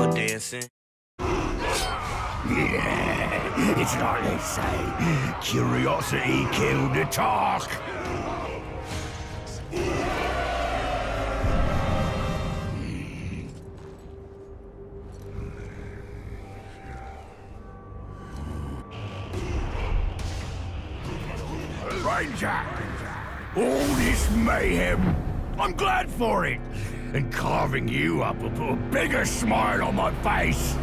pole dancing. Yeah, it's like they say, curiosity killed the talk. Ranger, all this mayhem, I'm glad for it. And carving you up will put a bigger smile on my face.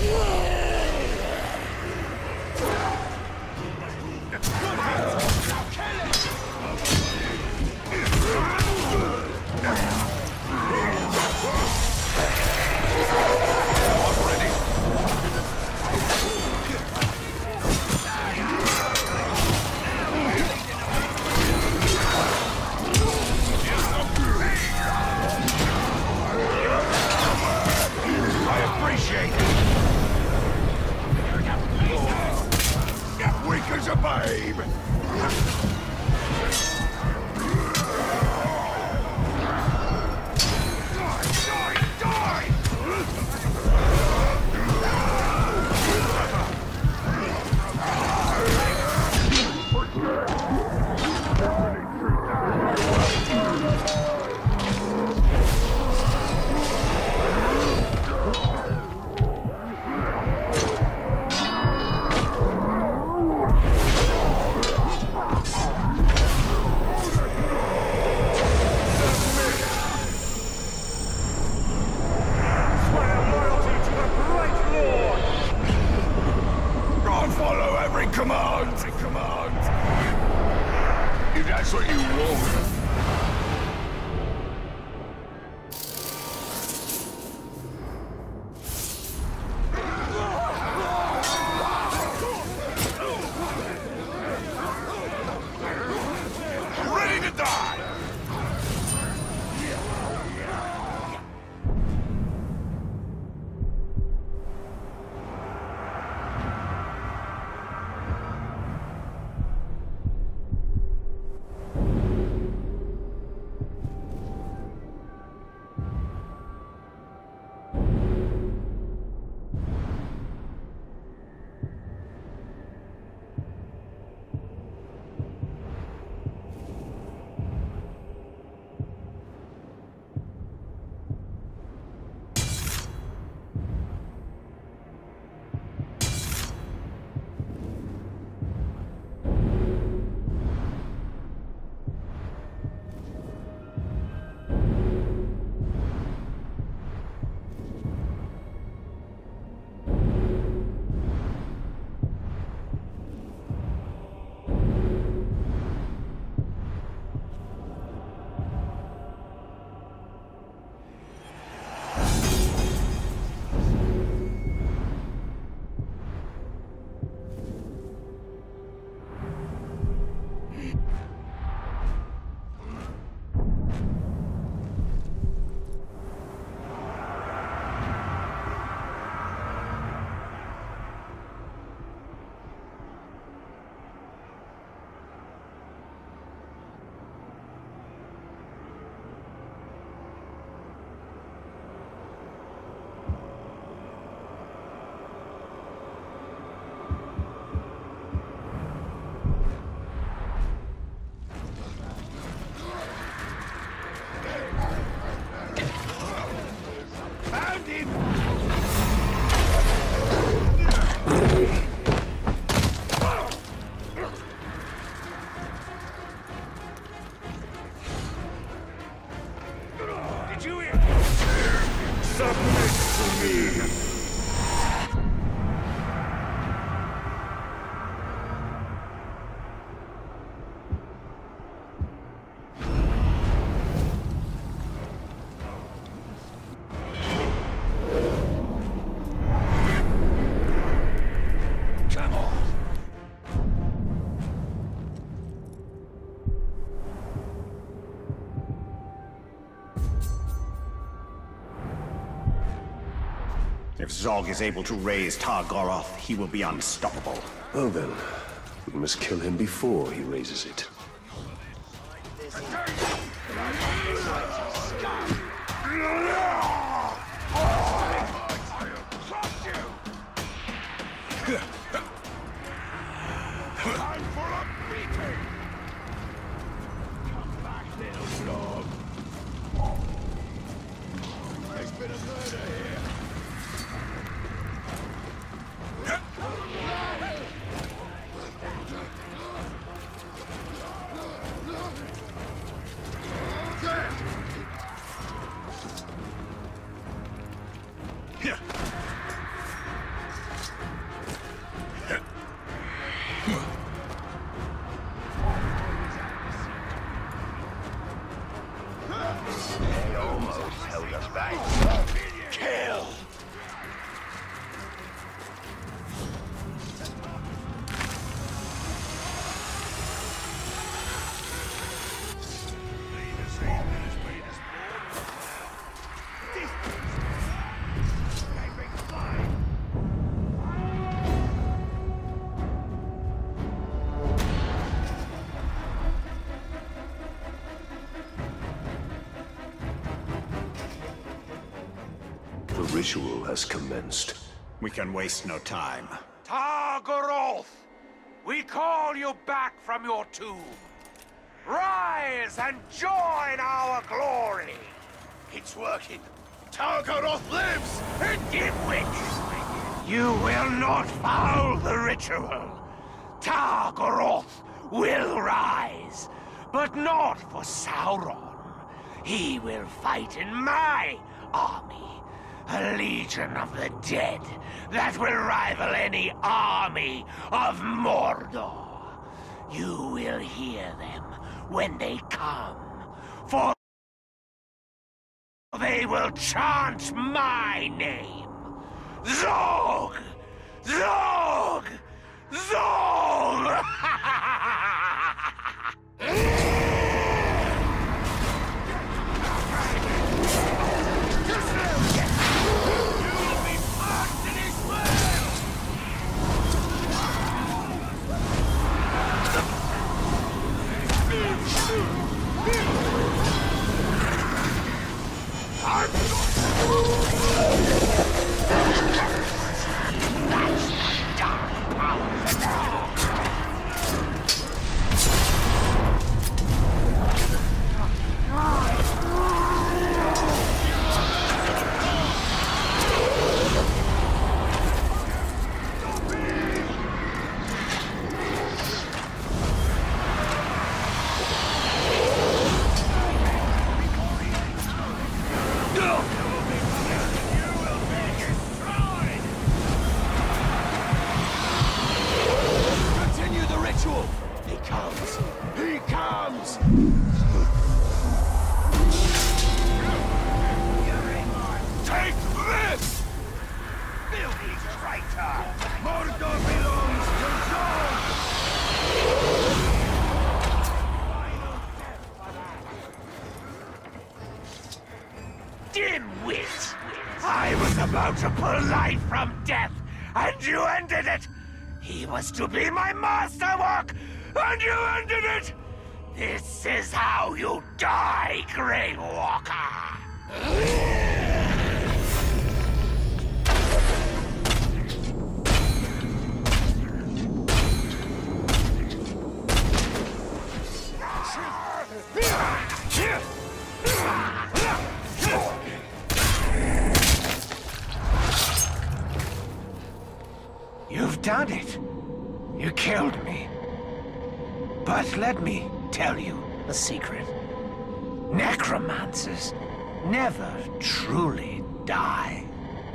Weak as a babe. Command! If that's what you want. Ready to die! If Zog is able to raise Targoroth, he will be unstoppable. Well then, we must kill him before he raises it. ritual has commenced. We can waste no time. Targoroth! We call you back from your tomb. Rise and join our glory! It's working. Targoroth lives! Dimwit! You will not foul the ritual. Targoroth will rise, but not for Sauron. He will fight in my army, a legion of the dead that will rival any army of Mordor. You will hear them when they come, for they will chant my name. Zog! Zog! Zog! Dimwit! I was about to pull life from death, and you ended it! He was to be my masterwork, and you ended it! This is how you die, Grey Walker! You've done it. You killed me. But let me tell you a secret. Necromancers never truly die.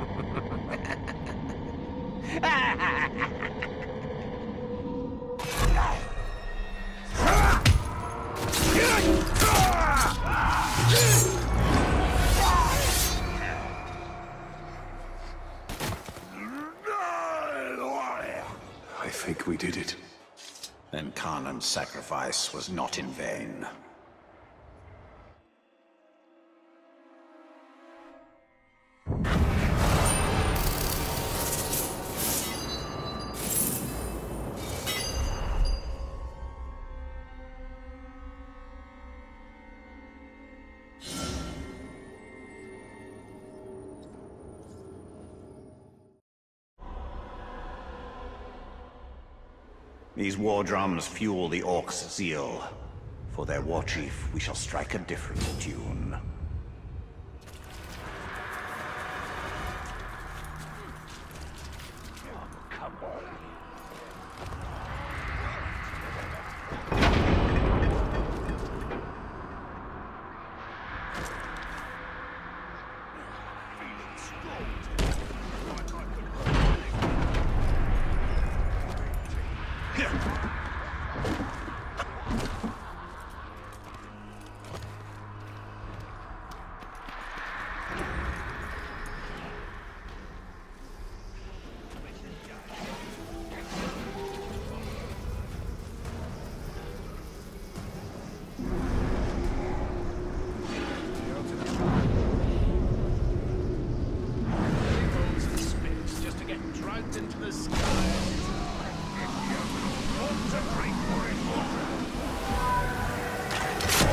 I think we did it. Then Khanen's sacrifice was not in vain. These war drums fuel the orcs' zeal. For their war chief, we shall strike a different tune. Come on. Into the sky. Want to drink for it,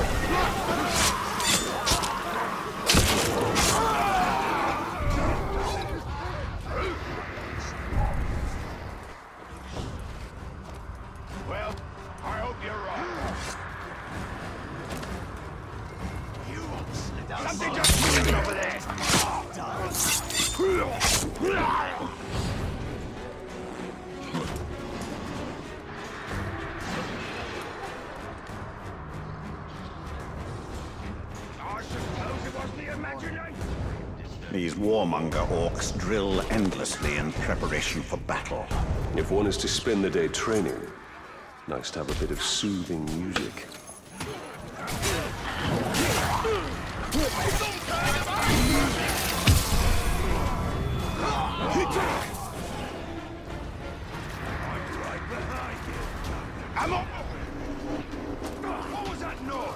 water. warmonger orcs drill endlessly in preparation for battle. If one is to spend the day training, nice to have a bit of soothing music. I'm on. What was that noise?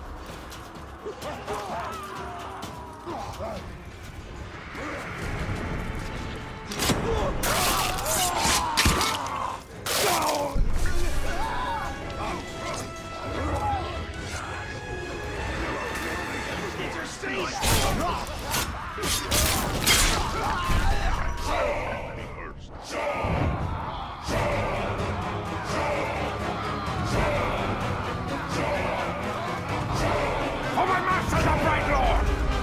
For my master, the Bright Lord!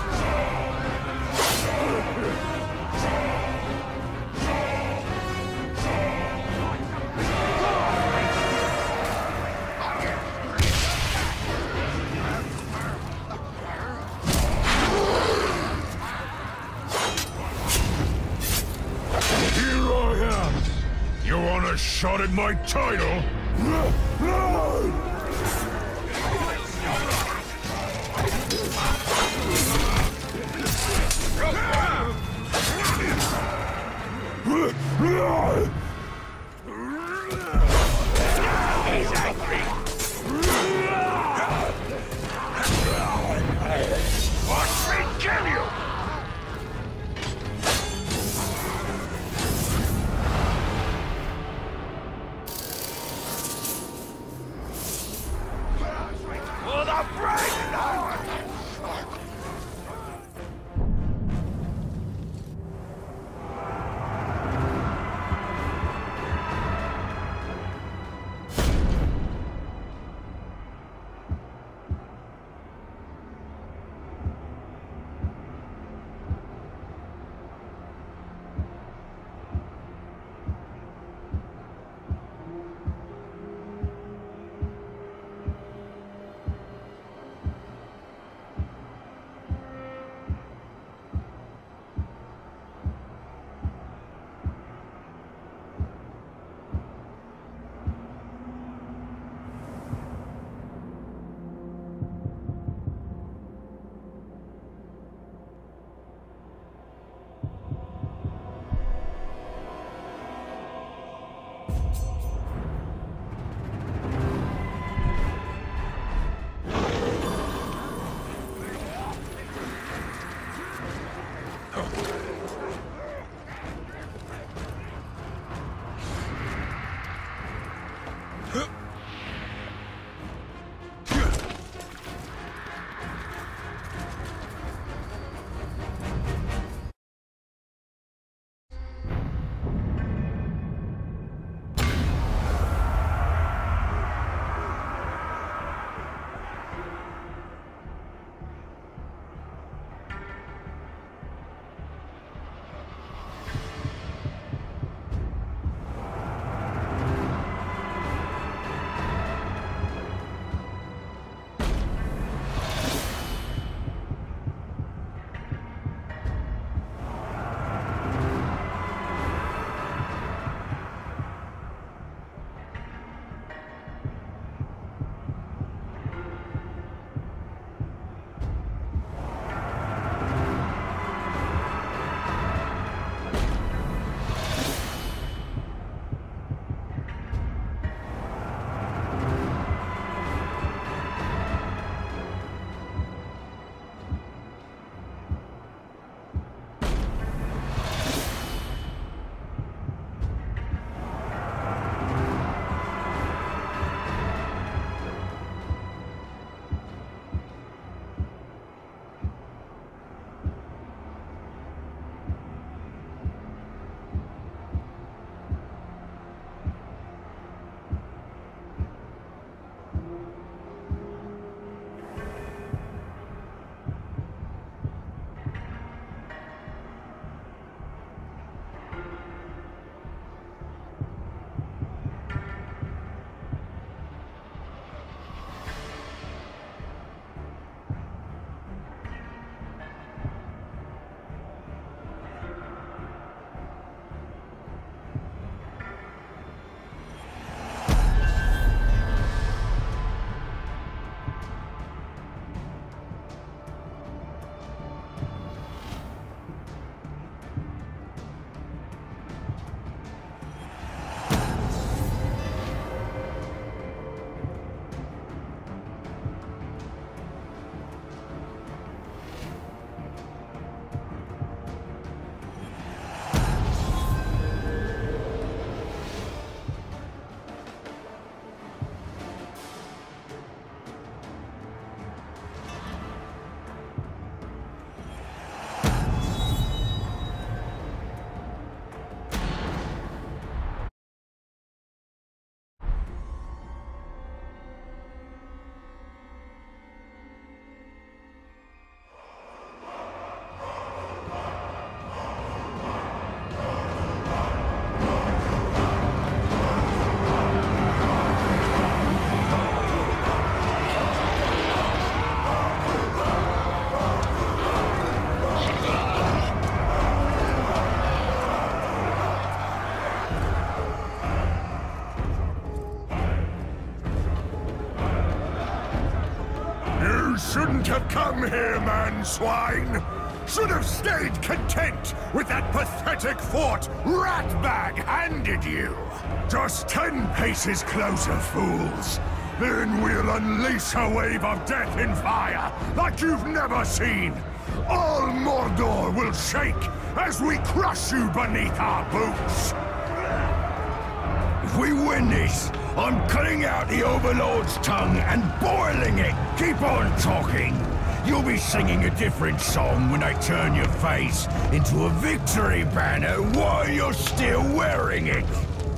Here I am! You want a shot at my title? He's angry! Watch me kill you! For the Bright Lord! shouldn't have come here, man swine. Should have stayed content with that pathetic fort Ratbag handed you. Just 10 paces closer, fools. Then we'll unleash a wave of death and fire like you've never seen. All Mordor will shake as we crush you beneath our boots. If we win this, I'm cutting out the Overlord's tongue and boiling it. Keep on talking. You'll be singing a different song when I turn your face into a victory banner while you're still wearing it.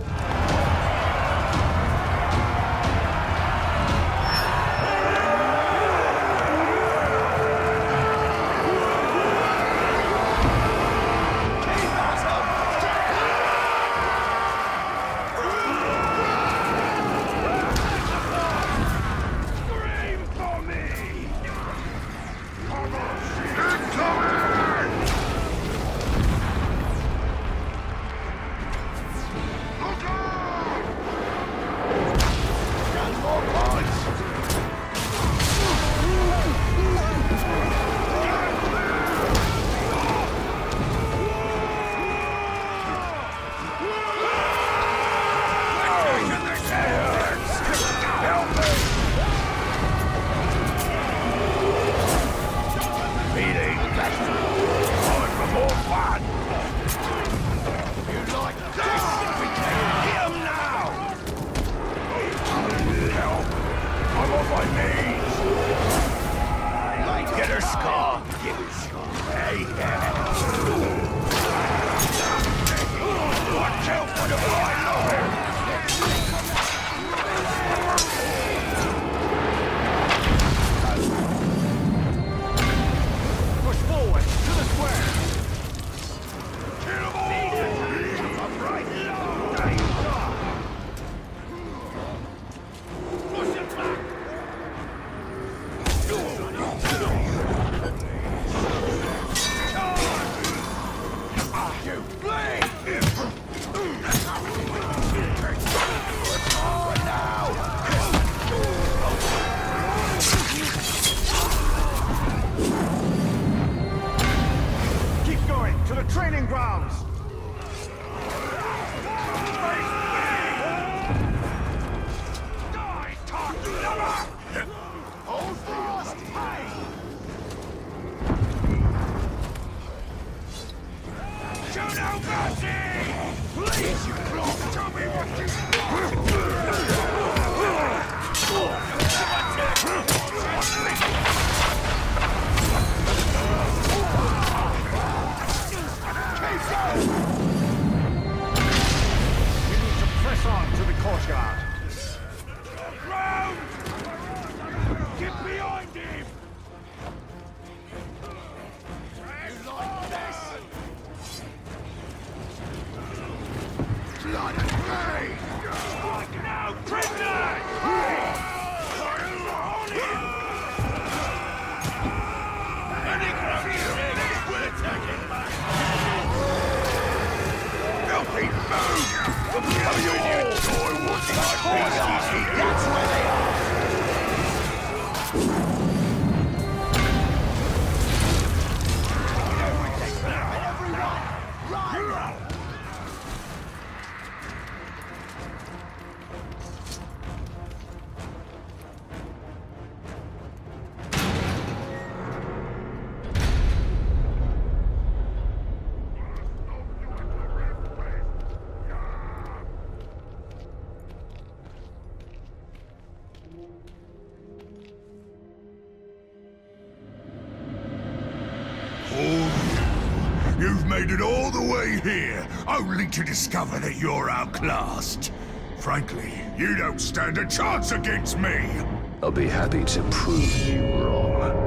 You've made it all the way here, only to discover that you're outclassed. Frankly, you don't stand a chance against me! I'll be happy to prove you wrong.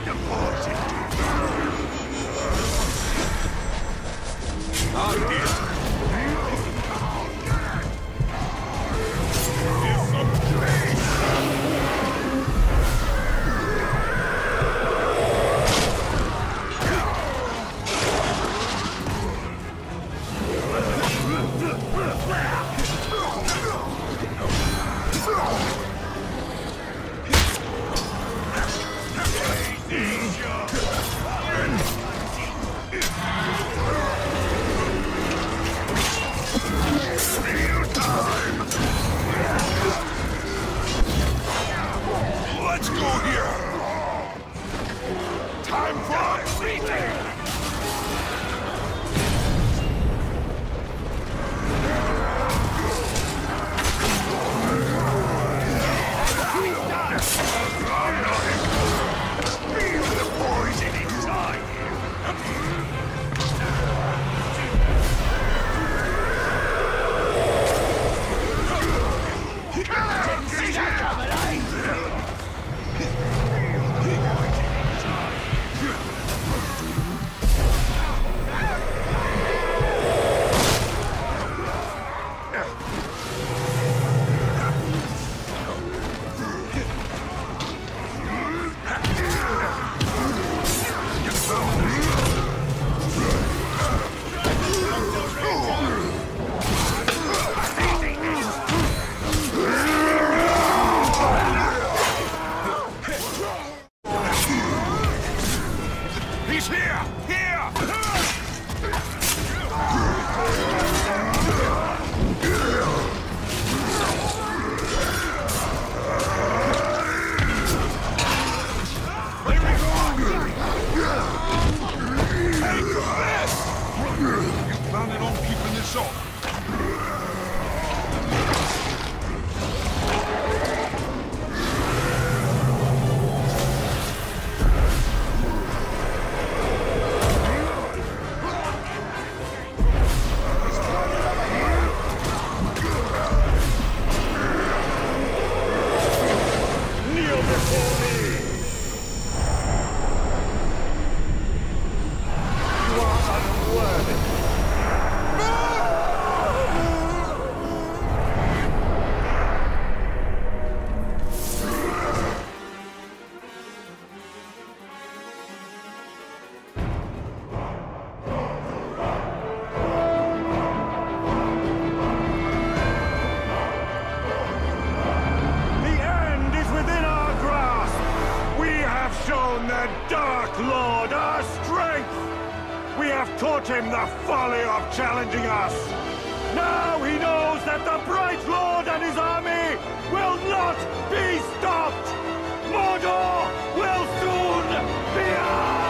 Taught him the folly of challenging us. Now he knows that the Bright Lord and his army will not be stopped. Mordor will soon be ours!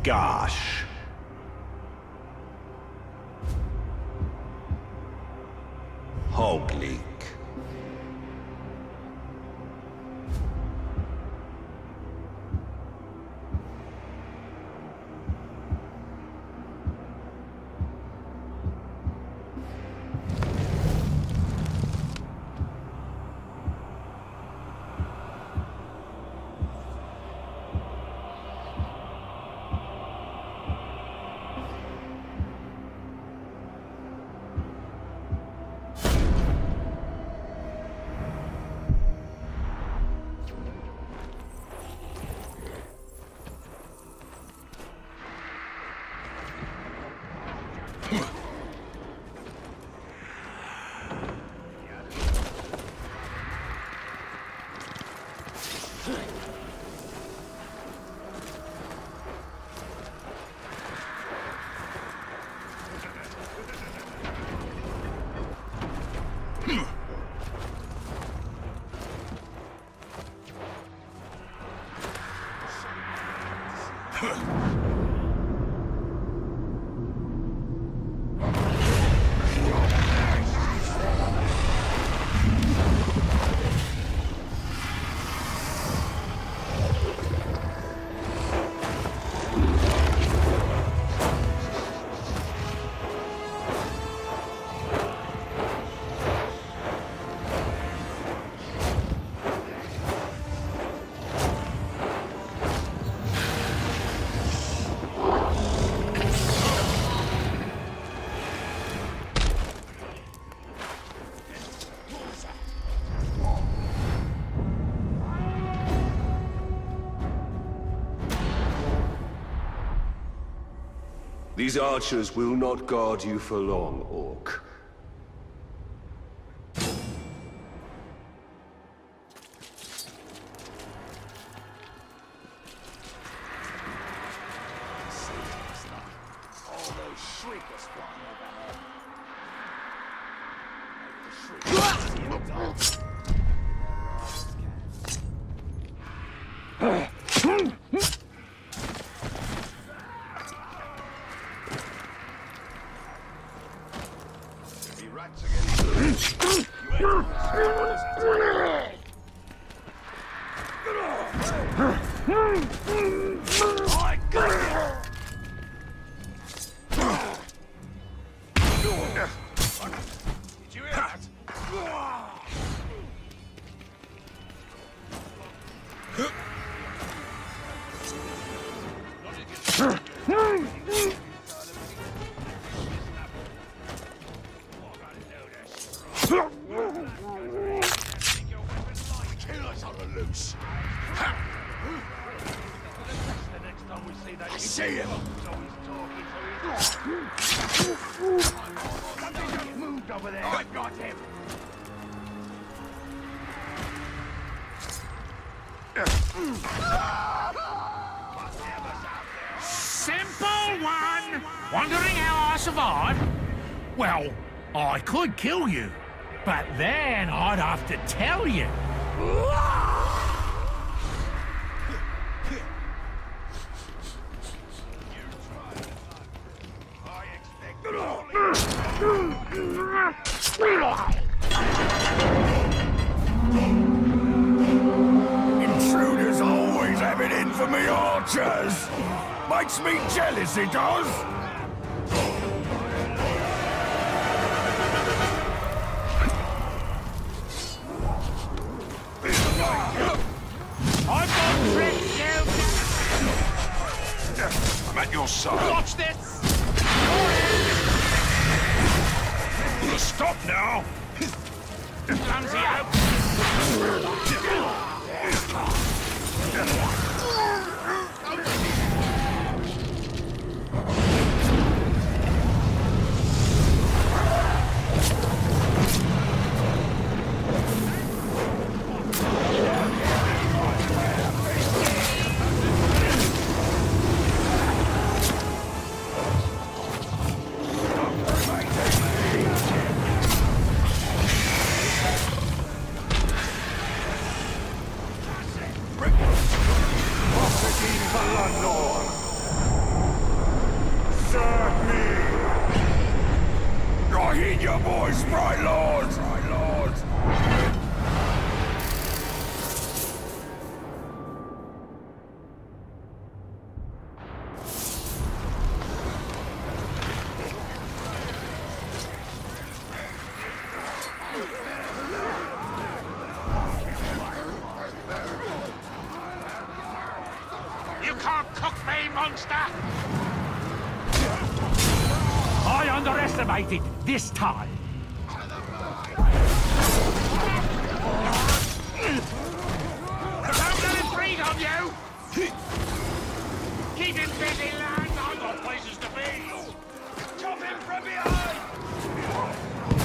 Gosh. Hogleek. These archers will not guard you for long, Orc. Simple one! Wondering how I survived? Well, I could kill you, but then I'd have to tell you. Intruders always have it in for me archers. Makes me jealous, it does. I've got tricks, you! I'm at your side. Watch this! Stop now! Clumsy out! your voice, my lord! My lord! You can't cook me, monster! I underestimated this time. Don't let him breathe on you! Keep him busy, lads! I've got places to be! Chop him from behind!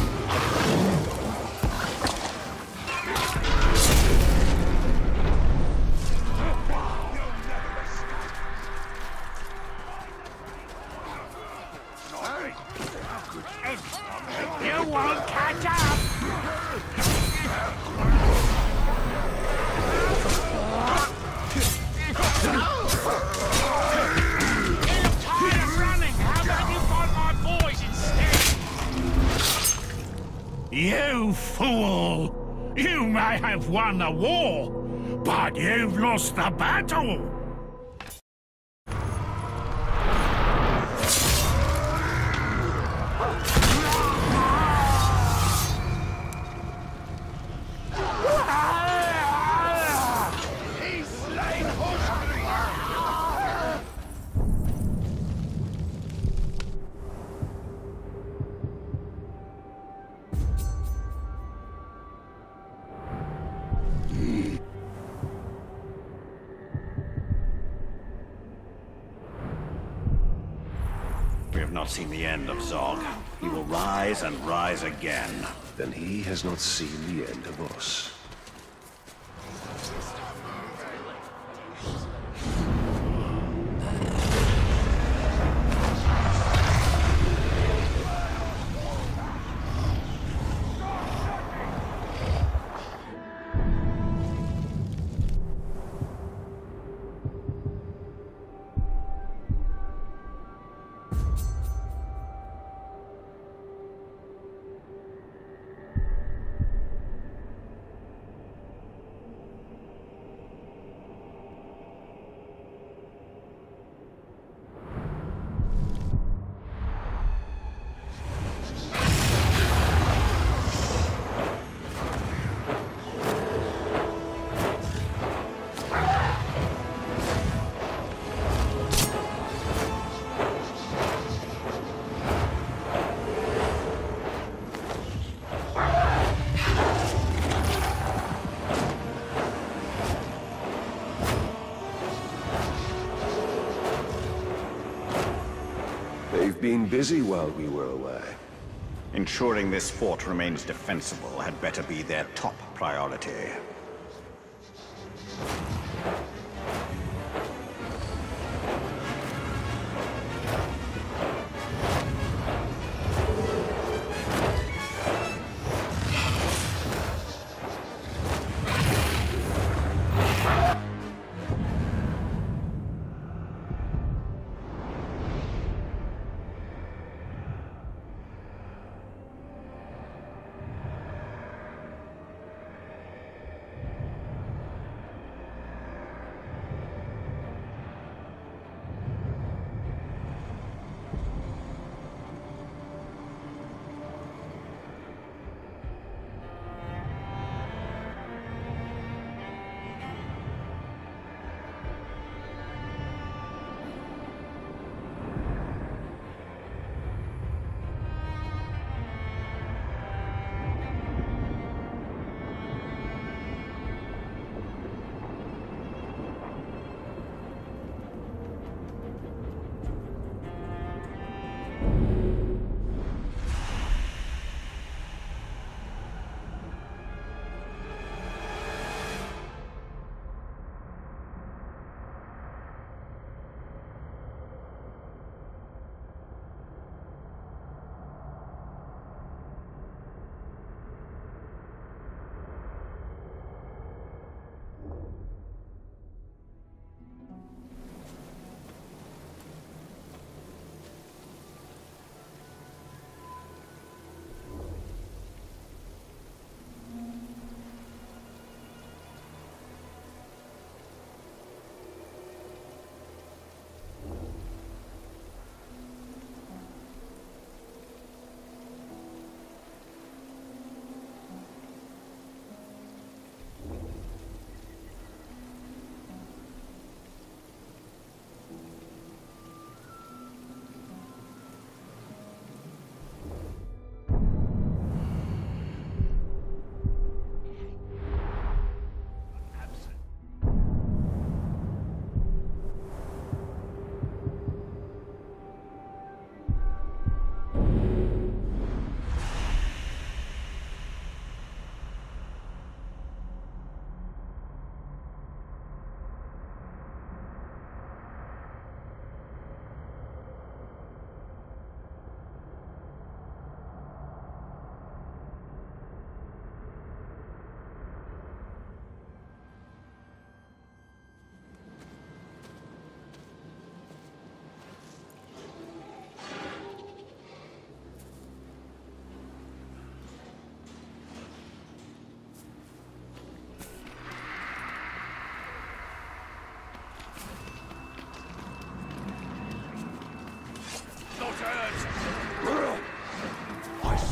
You won't catch up! You look tired of running! How about you fight my boys instead? You fool! You may have won the war, but you've lost the battle! He's slain horse! We have not seen the end of Zog. He will rise and rise again. Then he has not seen the end of us. They've been busy while we were away. Ensuring this fort remains defensible had better be their top priority.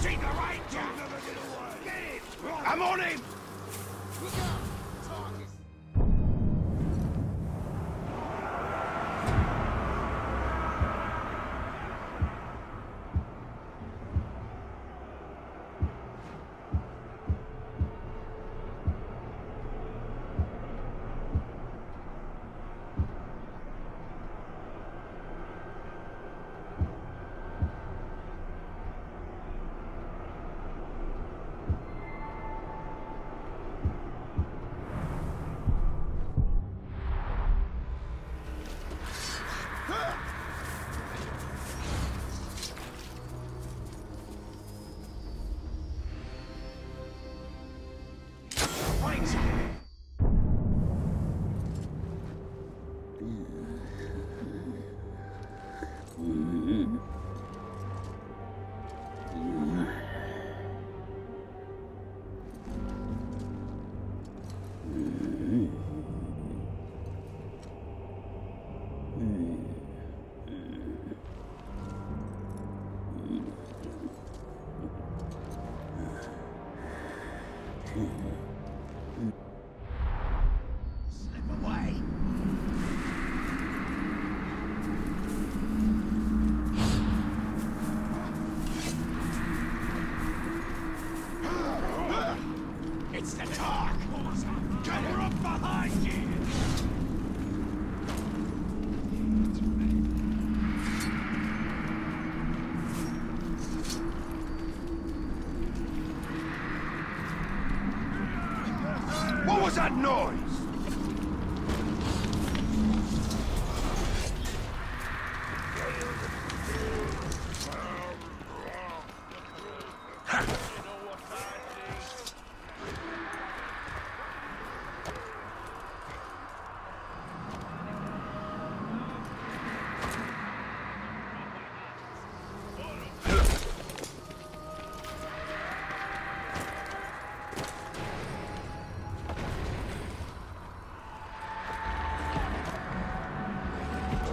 See the ranger! Get him! I'm on him! Slip away. It's the Tark! Cover up behind you! What was that noise?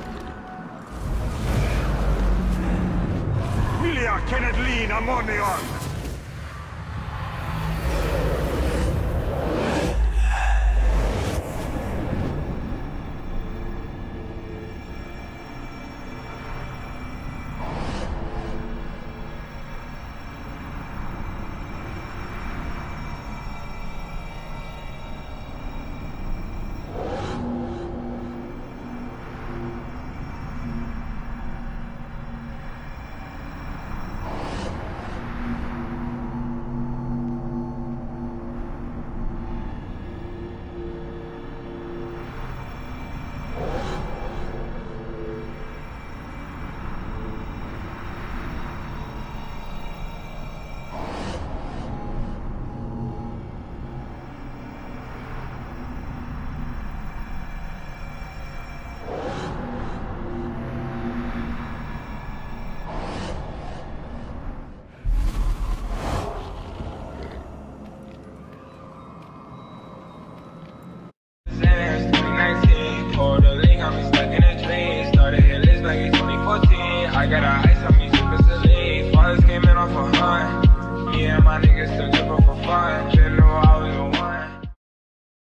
Kenneth Lean, I'm on the arm.